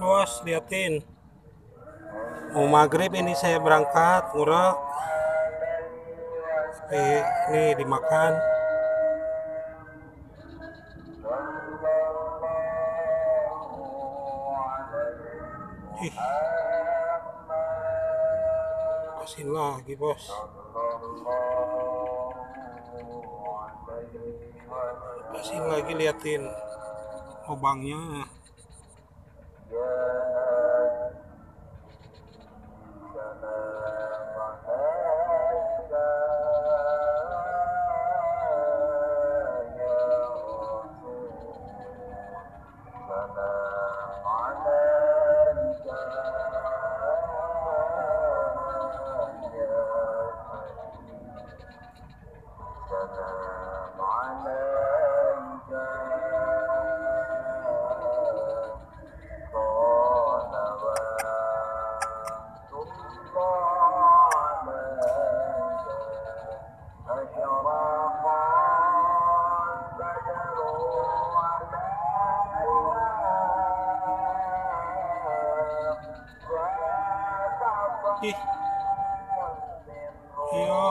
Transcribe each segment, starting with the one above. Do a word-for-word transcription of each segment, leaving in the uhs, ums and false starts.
bos, liatin. Mau maghrib ini saya berangkat ngurek. Eh, ini dimakan. Ih, kasih lagi bos. Kasih lagi, liatin lubangnya. Ih, iya.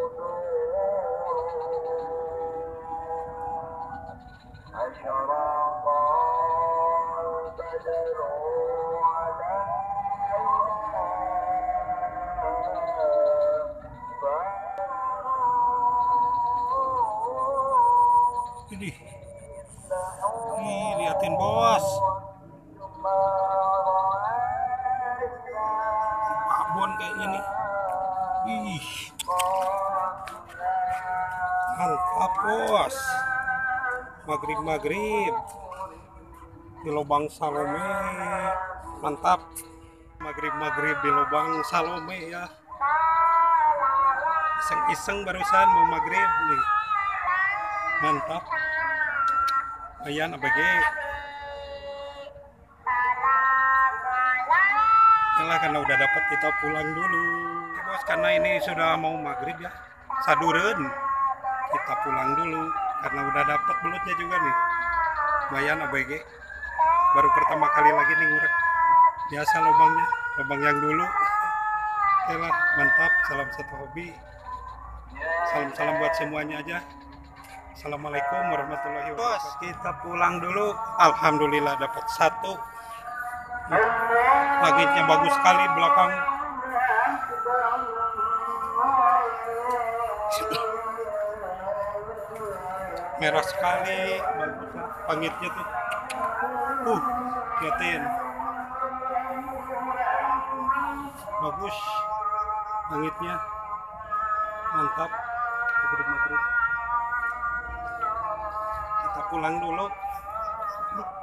Ini, ih, liatin bos. Babon kayaknya nih. Ih, mantap bos. Maghrib-maghrib di lubang Salome, mantap. Maghrib-maghrib di lubang Salome ya. Iseng-iseng barusan mau maghrib nih, mantap. Ayan A B G. Yalah, karena udah dapat kita pulang dulu ya bos, karena ini sudah mau maghrib ya, saduren kita pulang dulu karena udah dapat belutnya juga nih. Lumayan A B G, baru pertama kali lagi nih ngurek. Biasa lubangnya, lubang yang dulu. Oke lah, mantap. Salam satu hobi. Salam-salam buat semuanya aja. Assalamualaikum warahmatullahi wabarakatuh. Bos, kita pulang dulu. Alhamdulillah dapat satu. Langitnya bagus sekali belakang. Merah sekali, bagus pangitnya tuh. Uh, liatin. Bagus pangitnya. Mantap. Maghrib-maghrib. Kita pulang dulu.